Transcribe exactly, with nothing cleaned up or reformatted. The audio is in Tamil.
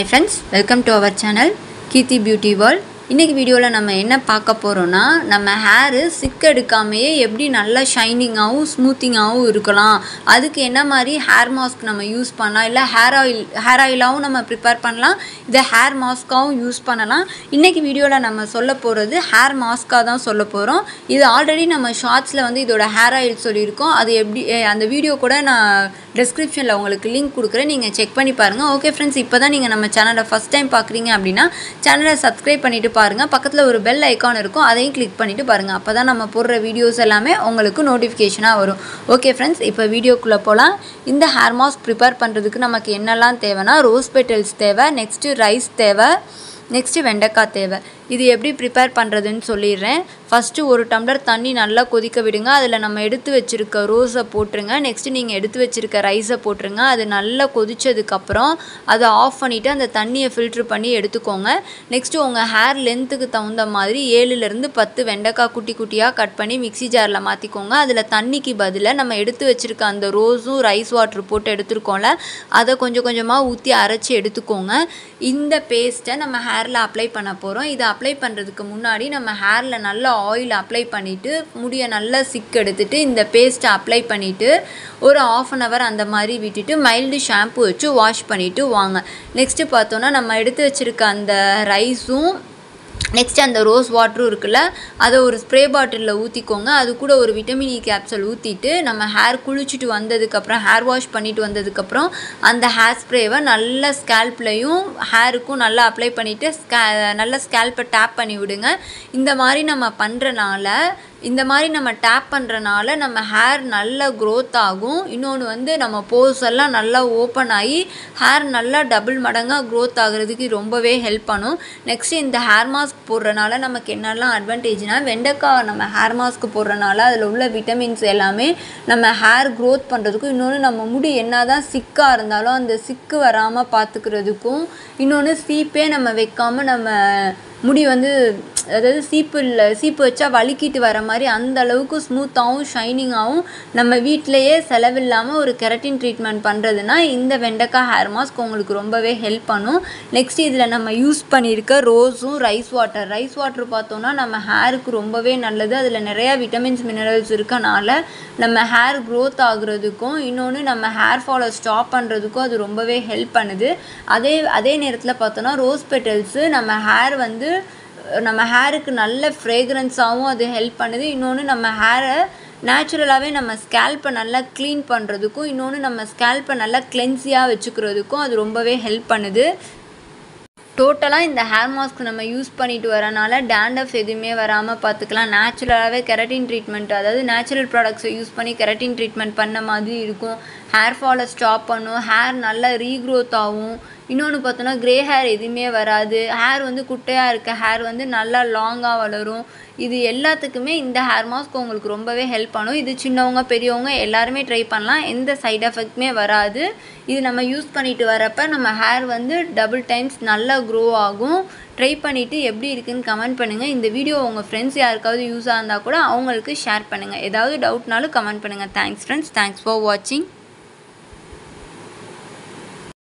Hi friends, welcome to our channel Keerthi Beauty World. இன்னைக்கு வீடியோல நம்ம என்ன பார்க்க போறோம்னா நம்ம ஹேர் சிக் எடுக்காமயே எப்படி நல்ல ஷைனிங்காவும் ஸ்மூத்திங்காவும் இருக்கலாம். அதுக்கு என்ன மாதிரி ஹேர் மாஸ்க் நம்ம யூஸ் பண்ணலாம் இல்ல ஹேர் ஆயில் ஹேர் ஆயிலாவும் நம்ம ப்ரிப்பேர் பண்ணலாம். இத ஹேர் மாஸ்காவும் யூஸ் பண்ணலாம். இன்னைக்கு வீடியோல நம்ம சொல்ல போறது ஹேர் மாஸ்கா தான் சொல்ல போறோம். இது ஆல்ரெடி நம்ம ஷார்ட்ஸ்ல வந்து இதோட ஹேர் ஆயில் சொல்லிருக்கோம். அது எப்படி அந்த வீடியோ கூட நான் descriptionல உங்களுக்கு லிங்க் கொடுக்கிறேன். நீங்க செக் பண்ணி பாருங்க. ஓகே फ्रेंड्स, இப்போதான் நீங்க நம்ம சேனலை ஃபர்ஸ்ட் டைம் பார்க்கறீங்க அப்படினா சேனலை சப்ஸ்கிரைப் பண்ணிட்டு பாருங்க. பக்கத்துல ஒரு பெல் ஐகான் இருக்கும். அதையும் கிளிக் பண்ணிட்டு பாருங்க. அப்பதான் நம்ம போடுற வீடியோஸ் எல்லாமே உங்களுக்கு நோட்டிஃபிகேஷனா வரும். ஓகே फ्रेंड्स, இப்போ வீடியோக்குள்ள போலாம். இந்த ஹேர் மாஸ்க் ப்ரிப்பேர் பண்றதுக்கு நமக்கு என்னெல்லாம் தேவைனா ரோஸ் பெட்டல்ஸ் தேவை, நெக்ஸ்ட் ரைஸ் தேவை, நெக்ஸ்ட் வெண்டைக்காய் தேவை. இது எப்படி ப்ரிப்பேர் பண்றதுன்னு சொல்லிறேன். ஃபர்ஸ்ட் ஒரு டம்ளர் தண்ணி நல்லா கொதிக்க விடுங்க. அதுல நம்ம எடுத்து வச்சிருக்க ரோஸை போட்டுருங்க. நெக்ஸ்ட் நீங்க எடுத்து வச்சிருக்க ரைஸை போட்டுருங்க. அது நல்லா கொதிச்சதுக்கு அப்புறம் அதை ஆஃப் பண்ணிட்டு அந்த தண்ணியை ஃபில்டர் பண்ணி எடுத்துக்கோங்க. நெக்ஸ்ட் உங்க ஹேர் லென்த்துக்கு தகுந்த மாதிரி ஏழுல இருந்து பத்து வெண்டைக்காய் குட்டி குட்டியா கட் பண்ணி மிக்ஸி ஜார்ல மாத்திக்கோங்க. அதுல தண்ணிக்கு பதிலா நம்ம எடுத்து வச்சிருக்க அந்த ரோஸும் ரைஸ் வாட்டர் போட்டு எடுத்துருக்கோம்ல, அதை கொஞ்சம் கொஞ்சமா ஊத்தி அரைச்சு எடுத்துக்கோங்க. இந்த பேஸ்ட்டை நம்ம ஹேர்ல அப்ளை பண்ண போறோம். இதை அப்ளை பண்றதுக்கு முன்னாடி நம்ம ஹேர்ல நல்லா ஆயில் அப்ளை பண்ணிட்டு முடிய நல்லா சிக் எடுத்துட்டு இந்த பேஸ்ட் அப்ளை பண்ணிட்டு ஒரு half an hour அந்த மாதிரி விட்டுட்டு மைல்டு ஷாம்பு வச்சு வாஷ் பண்ணிட்டு வாங்க. நெக்ஸ்ட் பார்த்தோம்னா நம்ம எடுத்து வச்சிருக்க அந்த ரைஸும் நெக்ஸ்ட் அந்த ரோஸ் வாட்டரும் இருக்குல்ல, அதை ஒரு ஸ்ப்ரே பாட்டிலில் ஊற்றிக்கோங்க. அது கூட ஒரு விட்டமின் இ கேப்சூல் ஊற்றிட்டு நம்ம ஹேர் குளிச்சுட்டு வந்ததுக்கப்புறம் ஹேர் வாஷ் பண்ணிட்டு வந்ததுக்கப்புறம் அந்த ஹேர் ஸ்ப்ரேவை நல்ல ஸ்கேல்ப்லையும் ஹேருக்கும் நல்லா அப்ளை பண்ணிவிட்டு ஸ்கே நல்ல ஸ்கேல்ப்பை டேப் பண்ணி விடுங்க. இந்த மாதிரி நம்ம பண்ணுறனால இந்த மாதிரி நம்ம டேப் பண்ணுறனால நம்ம ஹேர் நல்லா க்ரோத் ஆகும். இன்னொன்று வந்து நம்ம போர்ஸ் எல்லாம் நல்லா ஓப்பன் ஆகி ஹேர் நல்லா டபுள் மடங்காக க்ரோத் ஆகிறதுக்கு ரொம்பவே ஹெல்ப் பண்ணும். நெக்ஸ்ட் இந்த ஹேர் மாஸ்க் போடுறனால நமக்கு என்னெல்லாம் அட்வான்டேஜ்னால், வெண்டைக்காய் நம்ம ஹேர் மாஸ்க் போடுறனால அதில் உள்ள விட்டமின்ஸ் எல்லாமே நம்ம ஹேர் க்ரோத் பண்ணுறதுக்கும், இன்னொன்று நம்ம முடி என்ன தான் சிக்காக இருந்தாலும் அந்த சிக்கு வராமல் பார்த்துக்கிறதுக்கும், இன்னொன்று சீப்பே நம்ம வைக்காமல் நம்ம முடி வந்து அதாவது சீப்பு இல்லை சீப்பு வச்சா வலிக்கிட்டு வர மாதிரி அந்த அளவுக்கு ஸ்மூத்தாகவும் ஷைனிங்காகவும் நம்ம வீட்டிலையே செலவில்லாமல் ஒரு கெரட்டின் ட்ரீட்மெண்ட் பண்ணுறதுனா இந்த வெண்டைக்காய் ஹேர் மாஸ்க் உங்களுக்கு ரொம்பவே ஹெல்ப் பண்ணும். நெக்ஸ்ட் இதில் நம்ம யூஸ் பண்ணியிருக்க ரோஸும் ரைஸ் வாட்டர் ரைஸ் வாட்டர் பார்த்தோன்னா நம்ம ஹேருக்கு ரொம்பவே நல்லது. அதில் நிறையா விட்டமின்ஸ் மினரல்ஸ் இருக்கனால நம்ம ஹேர் க்ரோத் ஆகுறதுக்கும், இன்னொன்று நம்ம ஹேர் ஃபாலை ஸ்டாப் பண்ணுறதுக்கும் அது ரொம்பவே ஹெல்ப் பண்ணுது. அதே அதே நேரத்தில் பார்த்தோன்னா ரோஸ் பெட்டல்ஸு நம்ம ஹேர் வந்து நம்ம ஹேருக்கு நல்ல ஃப்ரேக்ரன்ஸாகவும் அது ஹெல்ப் பண்ணுது. இன்னொன்று நம்ம ஹேரை நேச்சுரலாகவே நம்ம ஸ்கேல்ப்பை நல்லா க்ளீன் பண்ணுறதுக்கும், இன்னொன்று நம்ம ஸ்கேல்ப்பை நல்லா கிளென்ஸியாக வச்சுக்கிறதுக்கும் அது ரொம்பவே ஹெல்ப் பண்ணுது. டோட்டலாக இந்த ஹேர் மாஸ்க் நம்ம யூஸ் பண்ணிட்டு வரனால டேண்டஃப் எதுவுமே வராமல் பார்த்துக்கலாம். நேச்சுரலாகவே கெரட்டின் ட்ரீட்மெண்ட், அதாவது நேச்சுரல் ப்ராடக்ட்ஸை யூஸ் பண்ணி கெரட்டின் ட்ரீட்மெண்ட் பண்ண மாதிரி இருக்கும். ஹேர் ஃபாலை ஸ்டாப் பண்ணும், ஹேர் நல்லா ரீக்ரோத் ஆகும். இன்னொன்று பார்த்தோன்னா க்ரே ஹேர் எதுவுமே வராது. ஹேர் வந்து குட்டையாக இருக்க ஹேர் வந்து நல்லா லாங்காக வளரும். இது எல்லாத்துக்குமே இந்த ஹேர் மாஸ்க் உங்களுக்கு ரொம்பவே ஹெல்ப் பண்ணும். இது சின்னவங்க பெரியவங்க எல்லாருமே ட்ரை பண்ணலாம். எந்த சைட் எஃபெக்ட்டுமே வராது. இது நம்ம யூஸ் பண்ணிட்டு வரப்போ நம்ம ஹேர் வந்து டபுள் டைம்ஸ் நல்லா க்ரோ ஆகும். ட்ரை பண்ணிவிட்டு எப்படி இருக்குன்னு கமெண்ட் பண்ணுங்கள். இந்த வீடியோ உங்கள் ஃப்ரெண்ட்ஸ் யாருக்காவது யூஸாக இருந்தால் கூட அவங்களுக்கு ஷேர் பண்ணுங்கள். ஏதாவது டவுட்னாலும் கமெண்ட் பண்ணுங்கள். தேங்க்ஸ் ஃப்ரெண்ட்ஸ், தேங்க்ஸ் ஃபார் வாட்சிங்.